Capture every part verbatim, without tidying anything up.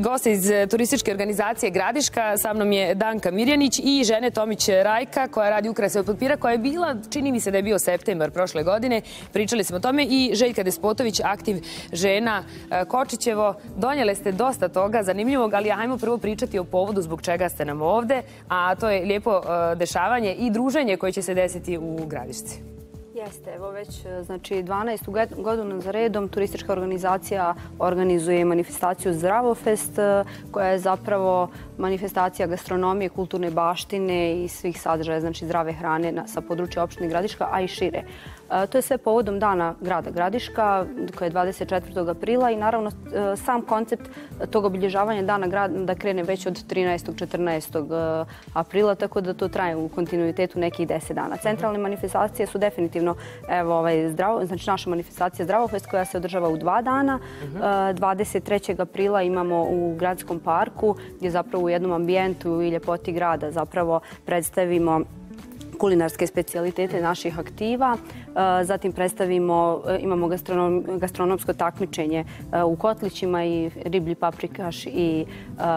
goste iz turističke organizacije Gradiška. Sa mnom je Danka Mirjanić i žene Tomić Rajka koja radi ukrase od papira, koja je bila, čini mi se da je bio septembar prošle godine, pričali smo o tome, i Željka Despotović, aktiv žena Kočićevo. Donijele ste dosta toga zanimljivog, ali ajmo prvo pričati o povodu zbog čega ste nam ovde, a to je lijepo dešavanje i druženje koje će se desiti u Gradišci. Jeste, evo već znači dvanaestu godinu za redom turistička organizacija organizuje manifestaciju Zdravofest, koja je zapravo manifestacija gastronomije, kulturne baštine i svih sadržaja, znači zdrave hrane sa područja opštine Gradiška, a i šire. To je sve povodom dana grada Gradiška, koji je dvadeset četvrtog aprila, i naravno sam koncept tog obilježavanja dana grada da krene već od trinaestog četrnaestog aprila, tako da to traje u kontinuitetu nekih deset dana. Centralne manifestacije su definitivno, evo, ovaj, zdravo, znači naša manifestacija Zdravofest, koja se održava u dva dana. dvadeset trećeg aprila imamo u Gradskom parku, gdje zapravo u jednom ambijentu i ljepoti grada zapravo predstavimo kulinarske specijalitete naših aktiva. Zatim predstavimo, imamo gastronomsko takmičenje u kotlićima i riblji paprikaš i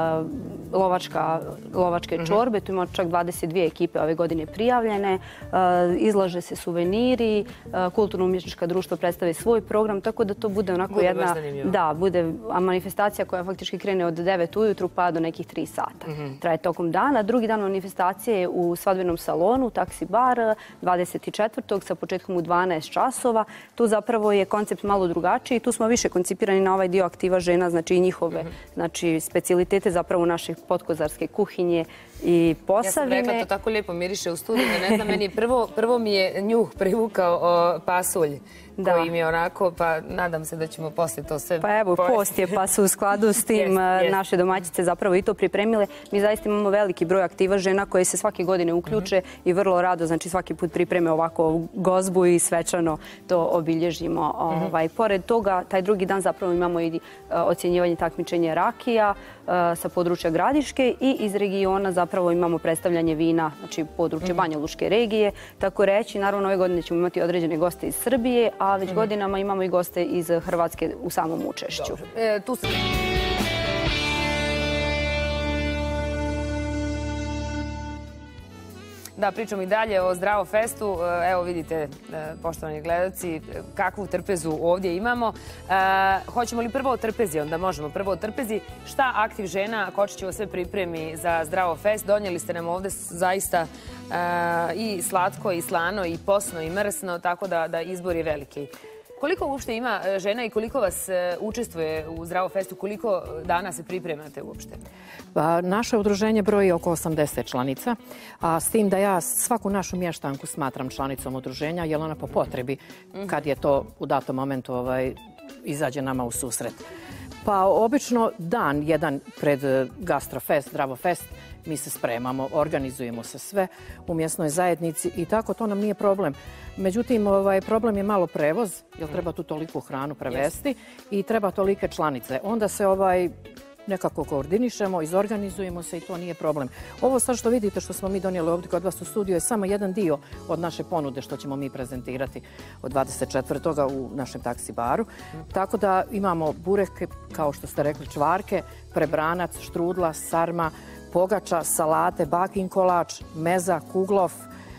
lovačke čorbe. Tu imamo čak dvadeset dvije ekipe ove godine prijavljene. Izlaže se suveniri, kulturno-umjetnička društva predstave svoj program, tako da to bude onako jedna... Da, bude manifestacija koja faktički krene od devet ujutru pa do nekih tri sata. Traje tokom dana. Drugi dan manifestacije je u svadbenom salonu, Taksi bar, dvadeset četvrtog sa početkom u dvanaest časova. Tu zapravo je koncept malo drugačiji. Tu smo više koncipirani na ovaj dio aktiva žena, znači i njihove specijalitete zapravo naše podkozarske kuhinje i Posavine. Ja sam rekla, to tako lijepo miriše u studiju. Ne znam, meni prvo mi je njuh privukao pasulj koji mi je onako, pa nadam se da ćemo poslije to sve... Pa evo, post je, pa su u skladu s tim naše domaćice zapravo i to pripremile. Mi zaista imamo veliki broj aktiva žena koje se svake godine uključe i vrlo rado, znači svaki put pripreme ovako gozbu i svečano to obilježimo. Pored toga, taj drugi dan zapravo imamo i ocjenjivanje takmičenja rakija sa područja Gradiške, i iz regiona zapravo imamo predstavljanje vina, znači područje Banja Lučke regije. Tako reći, naravno ove godine ćemo imati određene goste iz Srbije, a već godinama imamo i goste iz Hrvatske u samom učešću. Tu se... Da, pričamo i dalje o Zdravofestu. Evo vidite, poštovani gledalci, kakvu trpezu ovdje imamo. Hoćemo li prvo o trpezi? Onda možemo prvo o trpezi. Šta aktiv žena Kočićevo sve pripremi za Zdravofest? Donijeli ste nam ovdje zaista i slatko, i slano, i posno, i mrsno, tako da izbor je veliki. Koliko uopšte ima žena i koliko vas učestvuje u Zdravofestu? Koliko dana se pripremate uopšte? Naše udruženje broji oko osamdeset članica, a s tim da ja svaku našu mještanku smatram članicom udruženja, jer ona po potrebi, kad je to u datom momentu izađe nama u susret. Pa obično dan jedan pred Gastrofest, Zdravofest, mi se spremamo, organizujemo se sve u mjesnoj zajednici i tako, to nam nije problem. Međutim, problem je malo prevoz, jer treba tu toliku hranu prevesti i treba tolike članice. Onda se nekako koordinišemo, izorganizujemo se i to nije problem. Ovo sad što vidite, što smo mi donijeli ovdje kod vas u studiju, je samo jedan dio od naše ponude što ćemo mi prezentirati od dvadeset četvrtog u našem taksi baru. Tako da imamo bureke, kao što ste rekli, čvarke, prebranac, štrudla, sarma, pogača, salate, bakin kolač, meza, kuglov,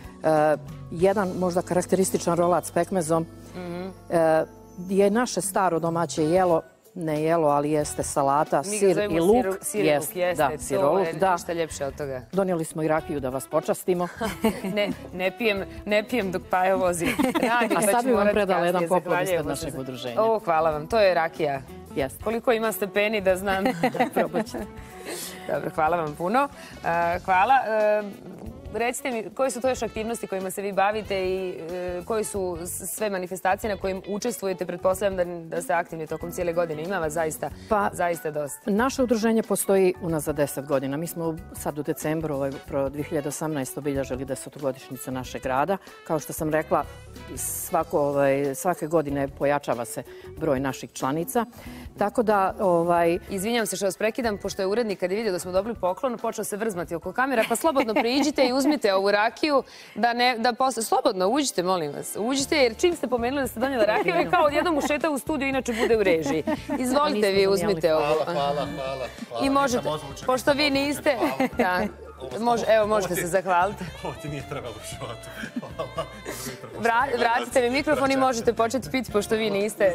jedan možda karakterističan rolat s pekmezom. Je naše staro domaće jelo, ne jelo, ali jeste salata, sir i luk. Sir i luk, jeste. To je ništa ljepše od toga. Donijeli smo i rakiju da vas počastimo. Ne pijem dok Pajo vozi. A sad bi vam predala jedan poklon ispred našeg udruženja. O, hvala vam. To je rakija. Jeste. Koliko ima stepeni da znam? Probat ćete. Dobro, hvala vam puno. Hvala. Recite mi, koje su to još aktivnosti kojima se vi bavite i koje su sve manifestacije na kojim učestvujete? Pretpostavljam da ste aktivni tokom cijele godine. Ima vas zaista dosta. Naše udruženje postoji unazad deset godina. Mi smo sad u decembru dvije hiljade osamnaeste. obilježili desetogodišnjicu našeg grada. Kao što sam rekla, svake godine pojačava se broj naših članica. Tako da... Izvinjam se što vas prekidam, pošto je urednik kad je vidio da smo dobili poklon, počeo se vrzmati oko kamera, pa slobodno priđite i uzmite ovu rakiju, da ne, da posle, slobodno, uđite, molim vas, uđite, jer čim ste pomenuli da ste donijela rakiju, je kao odjednom ušeta u studiju, inače bude u režiji. Izvolite vi, uzmite ovu. Hvala, hvala, hvala. I možete, pošto vi niste, da, može, evo, možete se zahvaliti. Ovo ti nije trebalo u životu. Vratite mi mikrofon i možete početi piti, pošto vi niste.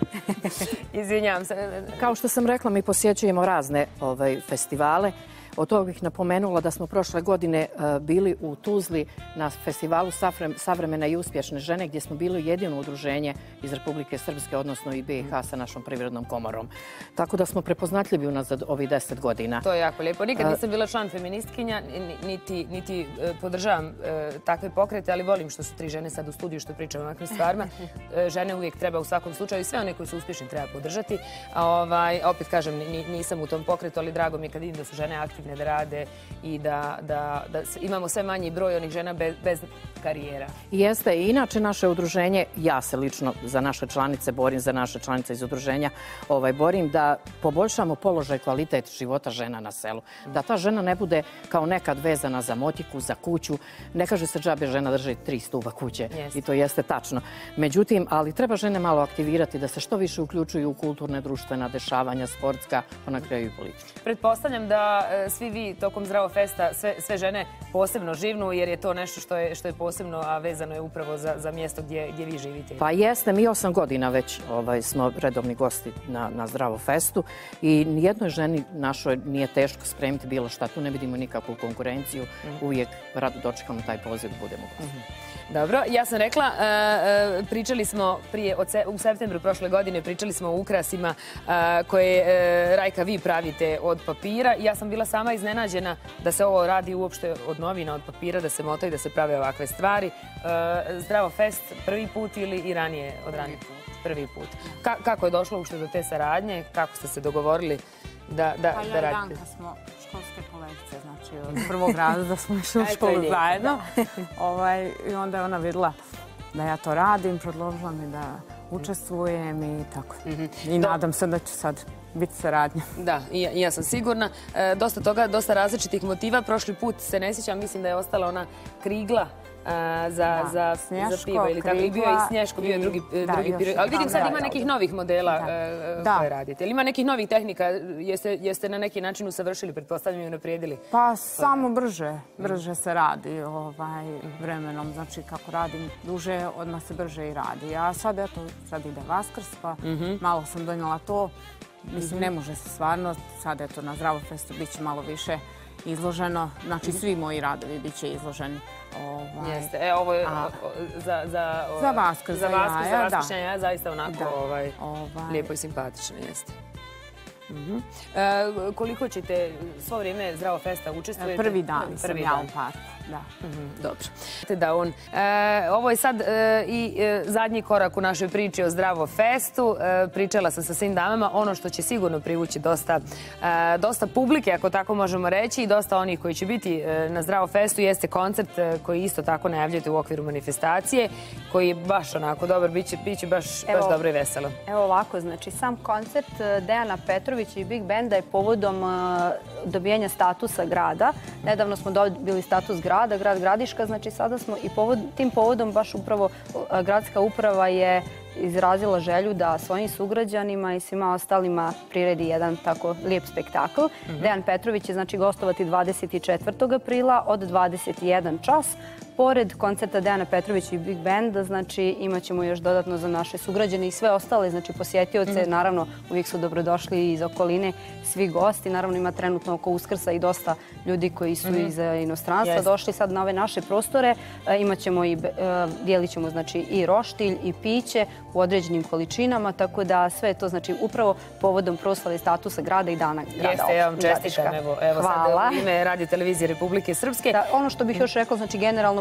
Izvinjavam se. Kao što sam rekla, mi posjećujemo razne ovaj, festivale. Od toga bih napomenula da smo prošle godine uh, bili u Tuzli na festivalu Savremene i uspješne žene, gdje smo bili jedino udruženje iz Republike Srpske, odnosno i B i H sa našom privrednom komorom. Tako da smo prepoznatljivi unazad ovih deset godina. To je jako lijepo. Nikad nisam bila član feministkinja, niti, niti podržavam uh, takve pokrete, ali volim što su tri žene sad u studiju, što pričamo o ovakvim stvarima. Žene uvijek treba u svakom slučaju i sve one koji su uspješni treba podržati. A, ovaj, opet kažem, nisam u tom pokretu, ali drago mi je kad vidim da su žene aktivne, da rade i da, da, da imamo sve manji broj onih žena bez, bez karijera. Jeste. I inače naše udruženje, ja se lično za naše članice borim, za naše članice iz udruženja ovaj, borim da poboljšamo položaj, kvalitet života žena na selu. Da ta žena ne bude kao nekad vezana za motiku, za kuću. Ne kaže se džabe žena drži tri stuba kuće. Jeste. I to jeste tačno. Međutim, ali treba žene malo aktivirati da se što više uključuju u kulturne, društvena dešavanja, sportska, pa na kraju i politički. Pretpostavljam da svi vi tokom Zdravo festa sve, sve žene posebno živnu, jer je to nešto što je, što je posebno, a vezano je upravo za, za mjesto gdje, gdje vi živite. Pa jeste, mi osam godina već ovaj, smo redovni gosti na, na Zdravo festu i nijednoj ženi našoj nije teško spremiti bilo šta. Tu ne vidimo nikakvu konkurenciju. Mm. Uvijek rado dočekamo taj poziv da budemo gosti. Mm-hmm. Dobro, ja sam rekla, uh, pričali smo prije, od se, u septembru prošle godine, pričali smo o ukrasima uh, koje, uh, Rajka, vi pravite od papira. Ja sam bila sama iznenađena da se ovo radi uopšte od novina, od papira, da se motaju, da se prave ovakve stvari. Uh, Zdravo fest prvi put ili i ranije, od ranije put? Prvi put. Ka kako je došlo uopšte do te saradnje? Kako ste se dogovorili da, da, pa da radite? Pa ja i Danka smo školske kolegice, znači od prvog razreda smo išli u školu zajedno. ovaj, I onda je ona vidjela da ja to radim, predložila mi da učestvujem i tako. Mm-hmm. I Do... nadam se da će sad biti saradnja. Da, i ja, i ja sam sigurna. E, dosta toga, dosta različitih motiva. Prošli put se ne sjećam, mislim da je ostala ona krigla A, za, da, za, snješko, za pivo ili tako. I bio je i Snješko, bio je drugi, i, drugi da, period. Ali vidim sad ima nekih novih modela da. koje radite. Ili ima nekih novih tehnika? Jeste, jeste na neki način usavršili, pretpostavljam i unaprijedili? Pa samo brže. Brže se radi ovaj, vremenom. Znači kako radim duže, odmah se brže i radi. A sad, eto, sad ide Vaskrs, pa mm-hmm. malo sam donijela to. Mislim, ne može se stvarno. Sad, eto, na Zdravo festu bit će malo više izloženo. Znači, svi moji radovi bit će izloženi. Ovaj, Jeste. E, ovo je a, za, za, za Vaskrs, za, Vaskrs, jaja, za Vaskršnja jaja, zaista onako da. Ovaj, ovaj. lijepo i simpatično. Jeste. Uh-huh. E, koliko ćete svo vrijeme Zdravo festa učestvujete? Prvi dan Prvi sam ja u parku. Da. Uh-huh. Dobro. Da on, e, ovo je sad e, i e, zadnji korak u našoj priči o Zdravo festu. E, pričala sam sa svim damama. Ono što će sigurno privući dosta, e, dosta publike, ako tako možemo reći, i dosta onih koji će biti e, na Zdravo festu jeste koncert e, koji isto tako najavljujete u okviru manifestacije, koji je baš onako dobar, bit će, bit će baš, evo, baš dobro i veselo. Evo ovako, znači sam koncert Dejana Petrovića i Big Benda je povodom uh, dobijanja statusa grada. Nedavno smo dobili status grada, grad Gradiška, znači sada smo i povod, tim povodom baš upravo uh, gradska uprava je izrazila želju da svojim sugrađanima i svima ostalima priredi jedan tako lijep spektakl. Mm-hmm. Dejan Petrović će znači gostovati dvadeset četvrtog aprila od dvadeset jedan čas. Pored koncerta Dejana Petrovića i Big Benda, znači imat ćemo još dodatno za naše sugrađane i sve ostale, znači posjetioce, mm-hmm. naravno uvijek su dobrodošli iz okoline, svi gosti. Naravno ima trenutno oko Uskrsa i dosta ljudi koji su mm-hmm. iz inostranstva yes. došli sad na ove naše prostore. E, imat ćemo i, e, dijelit ćemo znači i roštilj i piće u određenim količinama, tako da sve je to znači upravo povodom proslave statusa grada i dana grada. Jeste, ja vam čestitam, evo, evo sad u ime Radio Televizije Republike Srpske. Da, ono što bih još rekla, znači generalno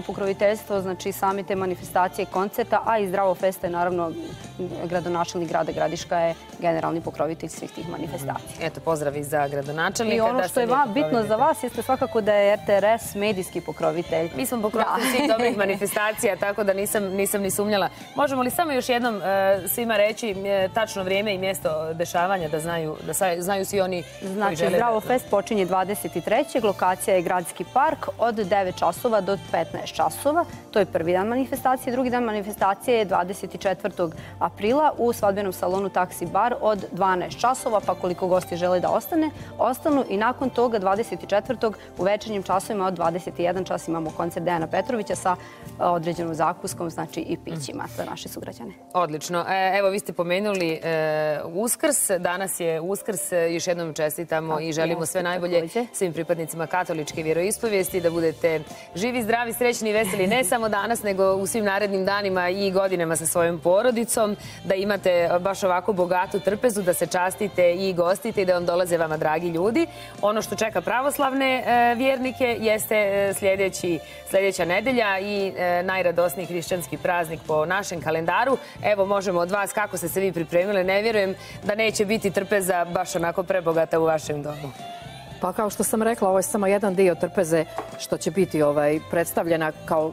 pokroviteljstvo, znači sami te manifestacije, koncerta, a i Zdravo festa je naravno gradonačelnik grada Gradiška je generalni pokrovitelj svih tih manifestacija. Eto, pozdravi za gradonačelnika. I ono što je bitno za vas jeste svakako da je R T R S medijski pokrovitelj. Mi smo pokrovitelji svih dobrih manifestacija, tako da nisam ni sumnjala. Možemo li samo još jednom svima reći tačno vrijeme i mjesto dešavanja, da znaju svi oni koji žele? Znači, Zdravo fest počinje dvadeset trećeg Lokacija je Gradski park od devet časova do petnaest časova. To je prvi dan manifestacije. Drugi dan manifestacije je dvadeset četvrtog aprila u svadbenom salonu Taksi bar od dvanaest časova, pa koliko gosti žele da ostane, ostanu i nakon toga dvadeset četvrtog u večernjim časovima od dvadeset jedan čas imamo koncert Dejana Petrovića sa određenom zakuskom, znači i pićima za naše sugrađane. Odlično. Evo, vi ste pomenuli Uskrs. Danas je Uskrs. Još jednom čestitamo i želimo sve najbolje svim pripadnicima katoličke vjeroispovijesti, da budete živi, zdravi, srećni i veseli ne samo danas, nego u svim narednim danima i godinama sa svojom porodicom, da imate baš ovako bogatu trpezu, da se častite i gostite i da vam dolaze vama dragi ljudi. Ono što čeka pravoslavne vjernike jeste sljedeća nedelja i najradosniji hrišćanski praznik po našem kalendaru. Evo, možemo od vas kako ste se vi pripremili. Ne vjerujem da neće biti trpeza baš onako prebogata u vašem domu. Pa kao što sam rekla, ovo je samo jedan dio trpeze što će biti predstavljena kao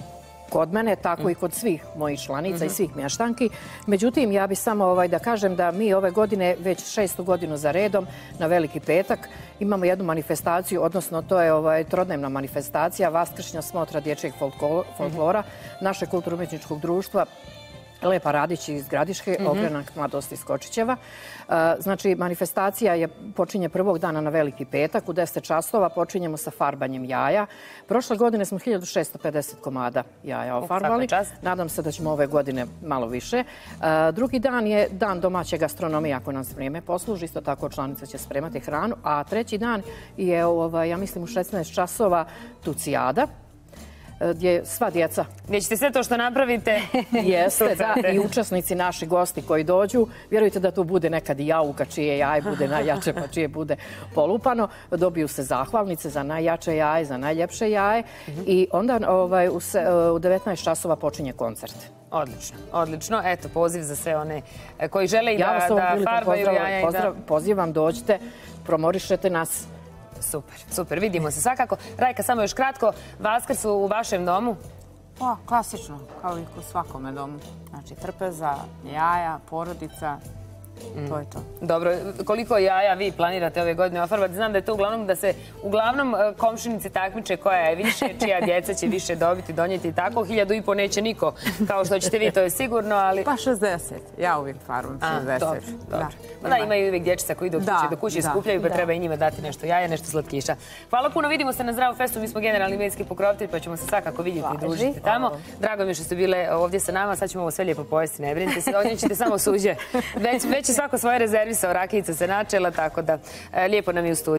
kod mene, tako i kod svih mojih članica i svih mještanki. Međutim, ja bih samo da kažem da mi ove godine, već šestu godinu za redom, na Veliki petak, imamo jednu manifestaciju, odnosno to je trodnevna manifestacija Vaskršnja smotra dječjeg folklora našeg kulturno-umjetničkog društva Lepa Radić iz Gradiške, Okrenak Mladost iz Kočićeva. Znači, manifestacija počinje prvog dana na Veliki petak. U deset časova počinjemo sa farbanjem jaja. Prošle godine smo hiljadu šesto pedeset komada jaja ofarbali. Nadam se da ćemo ove godine malo više. Drugi dan je dan domaće gastronomije, ako nam se vrijeme posluži. Isto tako članica će spremati hranu. A treći dan je, ja mislim, u šesnaest časova tucijada, gdje sva djeca... Gdje ćete sve to što napravite... Jeste, da, i učesnici, naši gosti koji dođu, vjerujte da tu bude nekad i jabuka, čije jaje bude najjače, pa čije bude polupano. Dobiju se zahvalnice za najjače jaje, za najljepše jaje i onda u devetnaest časova počinje koncert. Odlično, odlično. Eto, poziv za sve one koji žele i da farbaju jaja. Ja vas pozivam, dođite, promorišete nas. Super, super. Vidimo se svakako. Rajka, samo još kratko, Vaskrs u vašem domu? Pa, klasično, kao i u svakome domu. Znači, trpeza, jaja, porodica, to je to. Dobro, koliko jaja vi planirate ove godine ofarbati? Znam da je to uglavnom da se uglavnom komšinice takmiče koja je više, čija djeca će više dobiti, donijeti i tako. Hiljadu i po neće niko, kao što ćete vi, to je sigurno, ali... Pa šezdeset. Ja uvijek farbam šezdeset. Dobro, dobro. Da, imaju uvijek dječica koji do kuće skupljaju, pa treba i njima dati nešto jaja, nešto slatkiša. Hvala puno, vidimo se na Zdravo festu, mi smo generalni medijski pokrovitelj, pa ćemo se svakako vidjeti i družiti tamo. Drago mi je što ste bile ovdje sa nama, sad ćemo ovo sve lijepo pojesti, ne brinite se, odnijećete samo suđe. Već je svako svoje rezervisao, rakijica se načela, tako da lijepo nam je u studiju.